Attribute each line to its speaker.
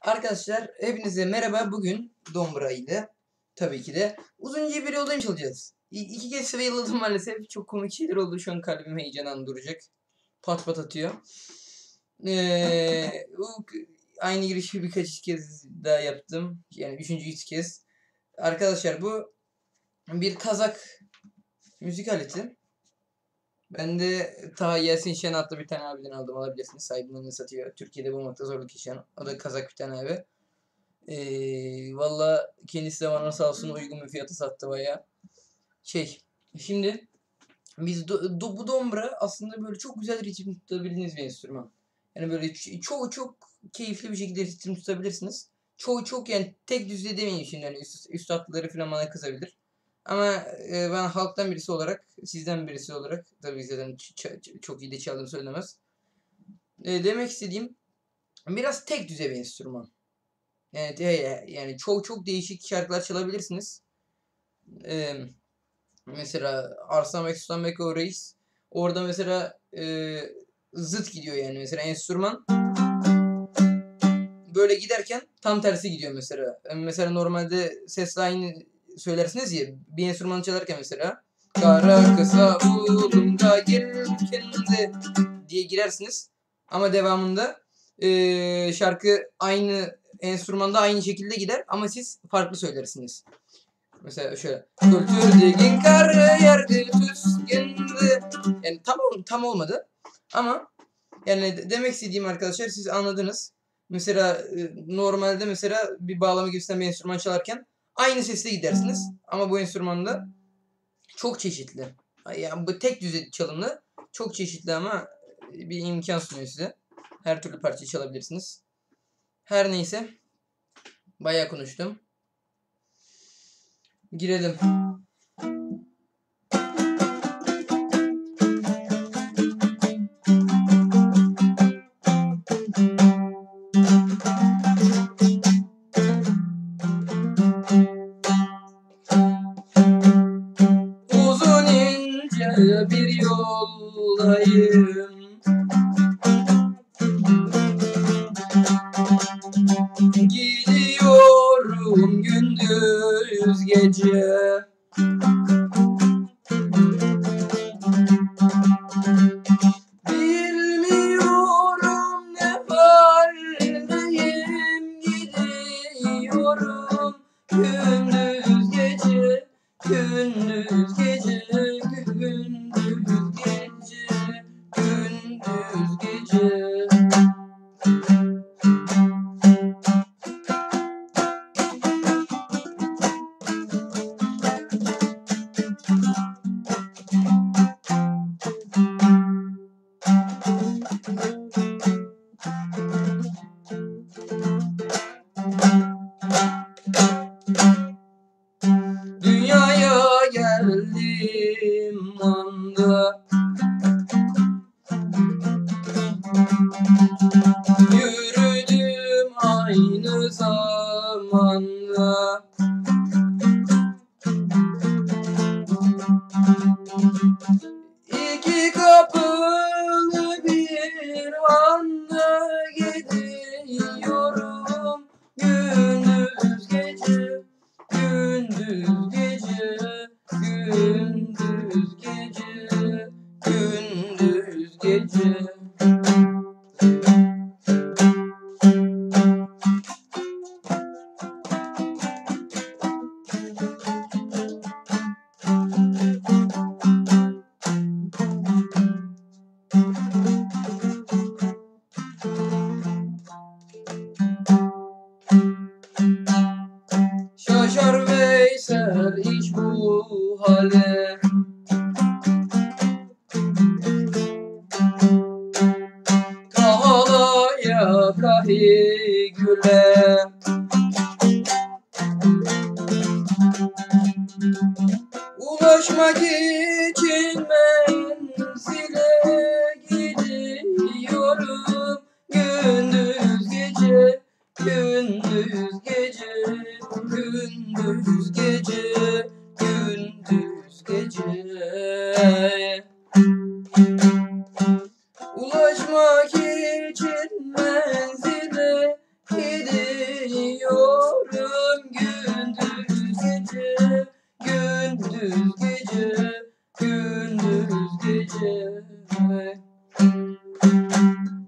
Speaker 1: Arkadaşlar hepinize merhaba. Bugün Dombra ile tabii ki de uzunca bir yoldayım çalacağız. İki kez fail'ladım maalesef. Çok komik şeyler oldu. Şu an kalbim heyecandan duracak. Pat pat atıyor. Aynı girişi birkaç kez daha yaptım. Yani üç kez. Arkadaşlar bu bir Kazak müzik aleti. Ben de ta Yasin Şen adlı bir tane abiden aldım, alabilirsiniz. Sahibinden satıyor. Türkiye'de bulmakta zorluk yaşayan. O da Kazak bir tane abi. Valla kendisi de bana sağ olsun uygun bir fiyata sattı baya. Şimdi biz bu dombra aslında böyle çok güzel ritim tutabildiğiniz bir enstrüman. Yani böyle çok keyifli bir şekilde ritim tutabilirsiniz. Çok yani tek düzde demeyin şimdi, hani üstadları falan bana kızabilir. Ama ben halktan birisi olarak, sizden birisi olarak, tabii zaten çok iyi de çaldığım söylemez. Demek istediğim, biraz tek düze bir enstrüman. Evet, yani çok değişik şarkılar çalabilirsiniz. Mesela Arslan Bek Sultan Bek o Reis. Orada mesela zıt gidiyor yani, mesela enstrüman böyle giderken tam tersi gidiyor mesela. Mesela normalde ses aynı söylersiniz ya, bir enstrümanı çalarken mesela kara kısa ulumda gelirken de diye girersiniz. Ama devamında şarkı aynı enstrümanda aynı şekilde gider ama siz farklı söylersiniz. Mesela şöyle. Kültürdegin karı yerde tüskende. Yani tam olmadı. Ama yani demek istediğim arkadaşlar, siz anladınız. Mesela normalde mesela bir bağlama gibisinden bir enstrüman çalarken aynı sesle gidersiniz. Ama bu enstrümanda çok çeşitli. Yani bu tek düze çalımlı, çok çeşitli ama bir imkan sunuyor size. Her türlü parçayı çalabilirsiniz. Her neyse. Bayağı konuştum. Girelim. Uzun ince bir yoldayım. Gidiyorum gündüz gece. Bilmiyorum ne haldeyim, gidiyorum gündüz gece, gündüz gece, gündüz gece, gündüz gece. Dünyaya geldim anda, yürüdüm aynı zamanda. İki kapılı bir anda gidiyorum gündüz gece, gündüz gece, gündüz gece, gündüz gece. Şaşar Veysel hiç bu hale, kahalaya kahigüle. Ulaşmak için menzile gidiyorum gündüz gece, gündüz gece, gündüz gece, gündüz gece. Ulaşmak için menzile gidiyorum gece.